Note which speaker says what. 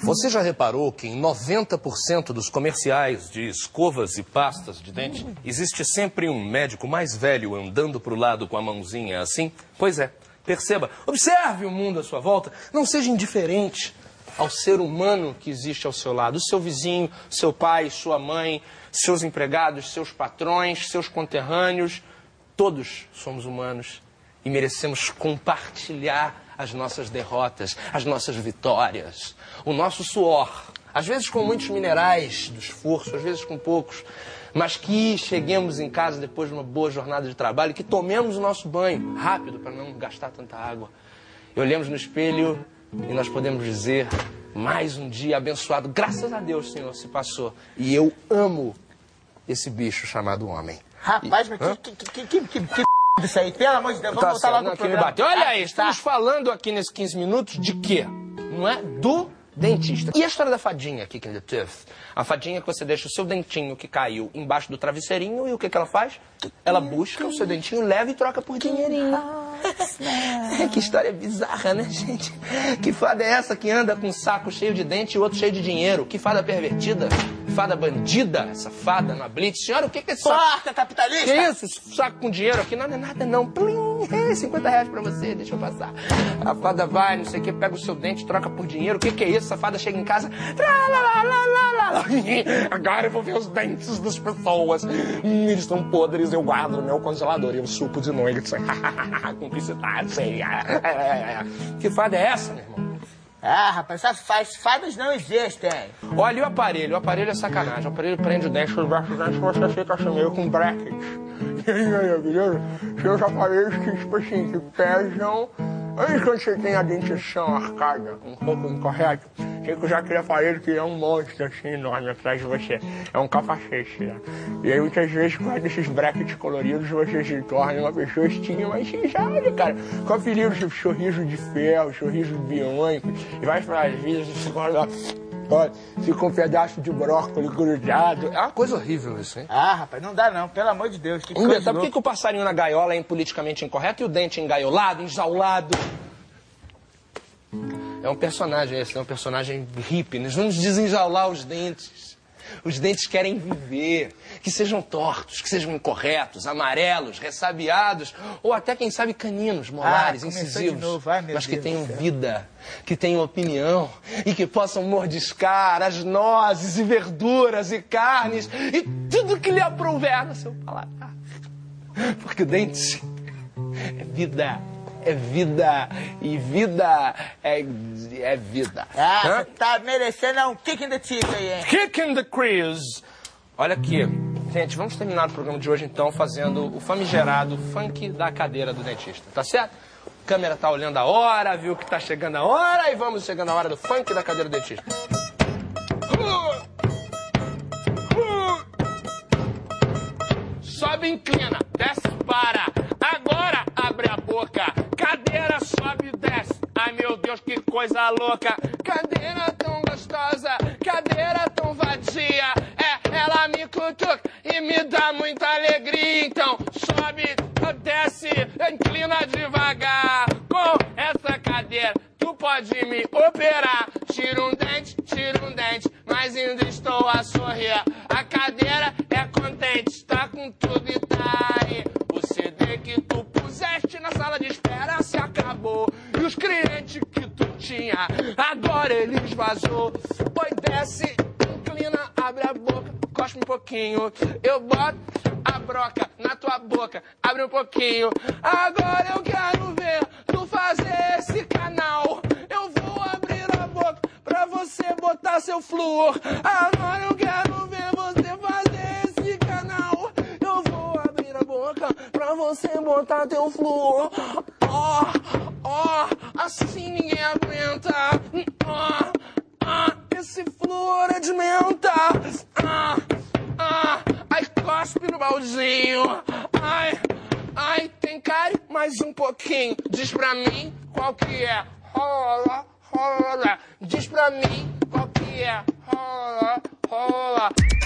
Speaker 1: Você já reparou que em 90% dos comerciais de escovas e pastas de dente existe sempre um médico mais velho andando pro lado com a mãozinha assim? Pois é, perceba, observe o mundo à sua volta, não seja indiferente ao ser humano que existe ao seu lado. O seu vizinho, seu pai, sua mãe, seus empregados, seus patrões, seus conterrâneos, todos somos humanos e merecemos compartilhar as nossas derrotas, as nossas vitórias, o nosso suor, às vezes com muitos minerais do esforço, às vezes com poucos, mas que cheguemos em casa depois de uma boa jornada de trabalho, que tomemos o nosso banho rápido para não gastar tanta água. E olhemos no espelho e nós podemos dizer, mais um dia abençoado, graças a Deus, Senhor, se passou. E eu amo esse bicho chamado homem.
Speaker 2: Rapaz, mas que isso aí, pelo amor de Deus, vamos voltar lá no programa.
Speaker 1: Olha aí, estamos falando aqui nesses 15 minutos de quê? Não é? Do dentista. E a história da fadinha, Kick in the Tooth? A fadinha que você deixa o seu dentinho que caiu embaixo do travesseirinho e o que ela faz? Ela busca o seu dentinho, leva e troca por dinheirinho. Que história bizarra, né, gente? Que fada é essa que anda com um saco cheio de dente e outro cheio de dinheiro? Que fada pervertida? Fada bandida, essa fada na Blitz. Senhora, o que é esse saco?
Speaker 2: Porca capitalista!
Speaker 1: Que isso? Esse saco com dinheiro aqui? Não é nada, não. Plim! 50 reais pra você, deixa eu passar. A fada vai, não sei o que, pega o seu dente, troca por dinheiro. O que é isso? A fada chega em casa. Agora eu vou ver os dentes das pessoas. Eles estão podres, eu guardo no meu congelador e eu supo de noite. Cumplicidade. Que fada é essa, meu irmão?
Speaker 2: Ah, rapaz, essas fadas não existem.
Speaker 1: Olha, e o aparelho? O aparelho é sacanagem. O aparelho prende o dente, os braços do dente, você fica assim meio com brackets. E aí, beleza? Tem os aparelhos que, tipo assim, que pesam. Aí quando você tem a dentição arcada, um pouco incorreto, tem que usar aquele aparelho que é um monstro assim enorme atrás de você. É um capacete, né? E aí muitas vezes com esses brackets coloridos você se torna uma pessoa estigmatizada, cara. Com apelidos tipo sorriso de ferro, sorriso biônico, e vai para as vidas e fica um pedaço de brócolis grudado. É uma coisa horrível isso, hein?
Speaker 2: Ah, rapaz, não dá não, pelo amor de Deus. Que
Speaker 1: coisa. Sabe por que o passarinho na gaiola é politicamente incorreto e o dente engaiolado, enjaulado? É um personagem esse, é um personagem hippie. Nós vamos desenjaular os dentes. Os dentes querem viver, que sejam tortos, que sejam incorretos, amarelos, ressabiados, ou até, quem sabe, caninos, molares, incisivos, mas que tenham vida, que tenham opinião e que possam mordiscar as nozes e verduras e carnes e tudo que lhe aprouver no seu paladar. Porque o dente é vida. É vida, e vida é vida.
Speaker 2: Ah, você tá merecendo um kick in the teeth aí, hein?
Speaker 1: Kick in the crease. Olha aqui. Gente, vamos terminar o programa de hoje, então, fazendo o famigerado funk da cadeira do dentista, tá certo? A câmera tá olhando a hora, viu que tá chegando a hora, e vamos chegando a hora do funk da cadeira do dentista. Sobe, inclina, desce, para. Agora abre a boca. Cadeira sobe e desce. Ai, meu Deus, que coisa louca. Cadeira tão gostosa, cadeira tão vadia. Ela me cutuca e me dá muita alegria. Então sobe, desce, inclina devagar. Com essa cadeira tu pode me operar. Tira um dente, mas ainda estou a sorrir. A cadeira é contente, está com tudo e tá aí. O CD que tu puseste na sala de espera se acabou. E os clientes que tu tinha, agora eles vazou. Oi, desce, inclina, abre a boca, cospe um pouquinho. Eu boto a broca na tua boca, abre um pouquinho. Agora eu quero ver tu fazer esse canal. Eu vou abrir a boca pra você botar seu flúor. Agora eu quero ver você fazer esse canal. Eu vou abrir a boca pra você botar teu flúor. Assim ninguém aguenta. Esse flúor é de menta. Ai, cospe no baldinho. Ai, tem cárie? Mais um pouquinho. Diz pra mim qual que é. Rola. Diz pra mim qual que é. Rola.